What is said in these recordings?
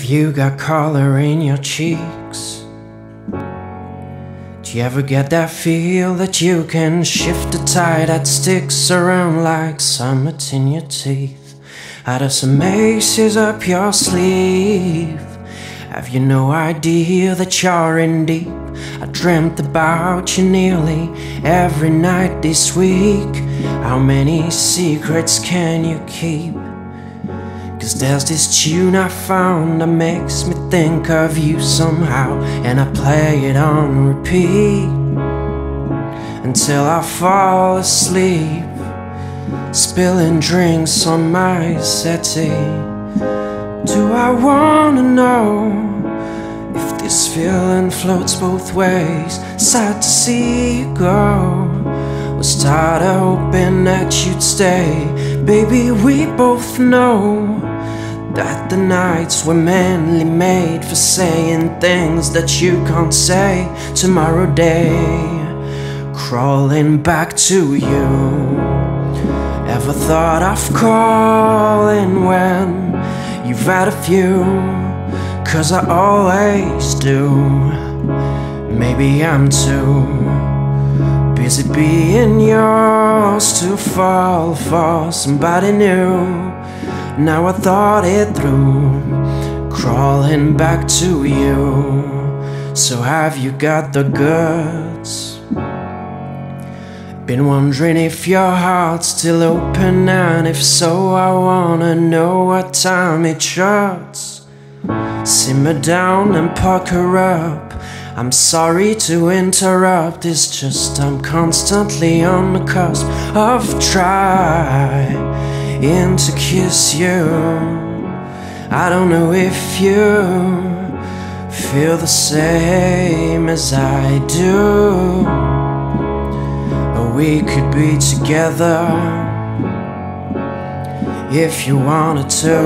you got color in your cheeks? Do you ever get that feel that you can shift the tide that sticks around like summits in your teeth? Are there some aces up your sleeve? Have you no idea that you're in deep? I dreamt about you nearly every night this week. How many secrets can you keep? 'Cause there's this tune I found that makes me think of you somehow, and I play it on repeat until I fall asleep, spilling drinks on my settee. Do I wanna know if this feeling floats both ways? Sad to see you go. Was started hoping that you'd stay. Baby, we both know that the nights were mainly made for saying things that you can't say tomorrow day. Crawling back to you. Ever thought of calling when you've had a few? 'Cause I always do. Maybe I'm too busy being yours to fall for somebody new. Now I thought it through, crawling back to you. So have you got the goods? Been wondering if your heart's still open, and if so, I wanna know what time it shuts. Simmer down and pucker up. I'm sorry to interrupt, it's just I'm constantly on the cusp of trying to kiss you. I don't know if you feel the same as I do, or we could be together if you wanted to.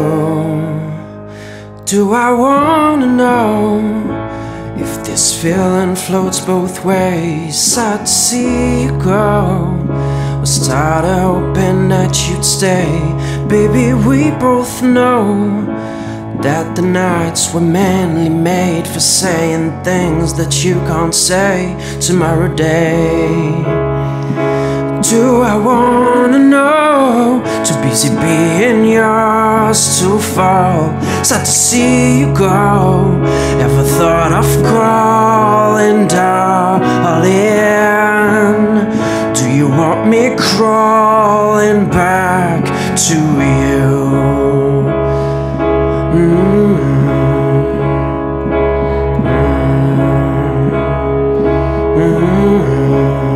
Do I wanna know if this feeling floats both ways? Sad to see you go. Was started hoping that you'd stay. Baby, we both know that the nights were mainly made for saying things that you can't say tomorrow day. Do I wanna know? Too busy being yours to fall. Sad to see you go. Ever thought of crawling darling? Do you want me crawling back to you? Mm-hmm.